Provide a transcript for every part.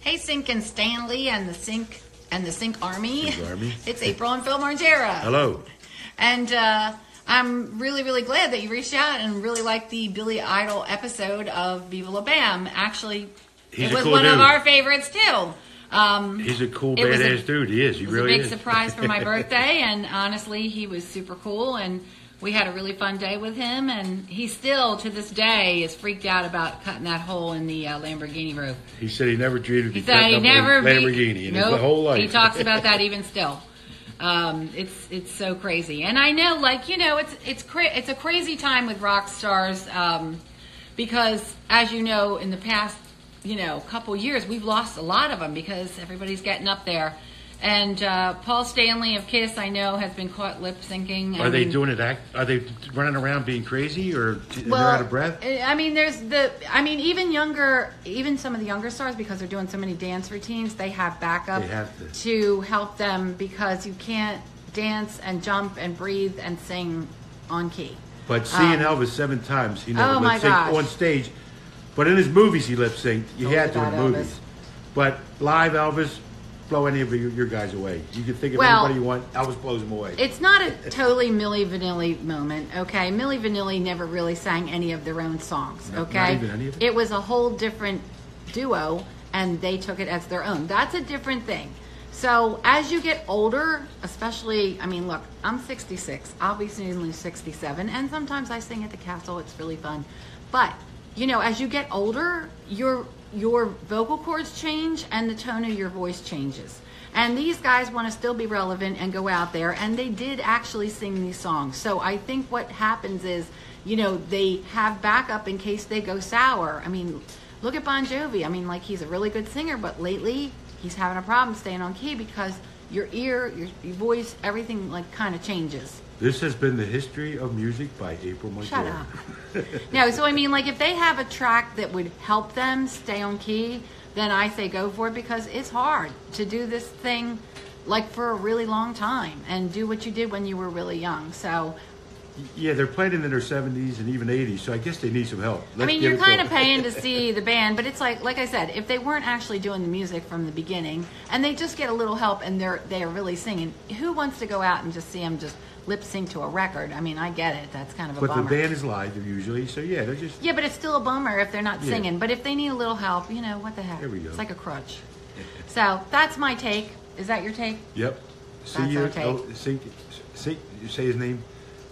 Hey, Sink and Stanley and the Sink Army. Sink Army. It's April and Phil Margera. Hello. And I'm really, really glad that you reached out and really liked the Billy Idol episode of Viva La Bam. Actually, it was one of our favorites too. He's a cool, badass dude. He is. He really is. It was a big surprise for my birthday, and honestly, he was super cool, and we had a really fun day with him, and he still, to this day, is freaked out about cutting that hole in the Lamborghini roof. He said he never dreamed of He cutting up a Lamborghini in his whole life. He talks about that even still. It's so crazy, and I know, like, you know, it's a crazy time with rock stars, because as you know, in the past, you know, couple years, we've lost a lot of them because everybody's getting up there. And Paul Stanley of Kiss, I know, has been caught lip syncing. Are they doing it? Are they running around being crazy, or they're out of breath? I mean, even some of the younger stars, because they're doing so many dance routines, they have backup to help them, because you can't dance and jump and breathe and sing on key. But seeing Elvis 7 times, he never lip synced on stage. But in his movies, he lip synced. You had to in the movies. But live Elvis, blow any of your guys away. You can think of anybody you want. Elvis blows them away. It's not a totally Milli Vanilli moment, okay? Milli Vanilli never really sang any of their own songs, okay? Not even any of it? It was a whole different duo, and they took it as their own. That's a different thing. So as you get older, especially, I mean, look, I'm 66. I'll be soon 67, and sometimes I sing at the castle. It's really fun. But, you know, as you get older, your vocal cords change and the tone of your voice changes. And these guys want to still be relevant and go out there, and they did actually sing these songs. So I think what happens is, you know, they have backup in case they go sour. I mean, look at Bon Jovi. I mean, like, he's a really good singer, but lately he's having a problem staying on key because your ear, your voice, everything, like, kind of changes. This has been the history of music by April Margera. Shut up. No, so I mean, like, if they have a track that would help them stay on key, then I say go for it, because it's hard to do this thing, like, for a really long time and do what you did when you were really young. So yeah, they're playing in their 70s and even 80s, so I guess they need some help. I mean, you're kind of paying to see the band, but it's like I said, if they weren't actually doing the music from the beginning and they just get a little help and they are really singing, who wants to go out and just see them just lip sync to a record? I mean, I get it. That's kind of a bummer. But the band is live usually, so yeah, they're just... Yeah, but it's still a bummer if they're not singing. But if they need a little help, you know, what the heck? There we go. It's like a crutch. So that's my take. Is that your take? Yep. That's our take. You say his name?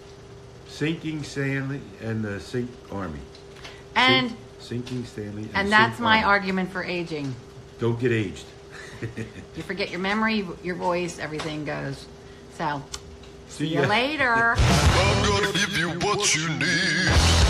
Sinking Stanley and the Sink Army. And Sinking Stanley and that's my argument for aging. Don't get aged. You forget your memory, your voice, everything goes. So, see you ya later. I'm gonna give you what you need.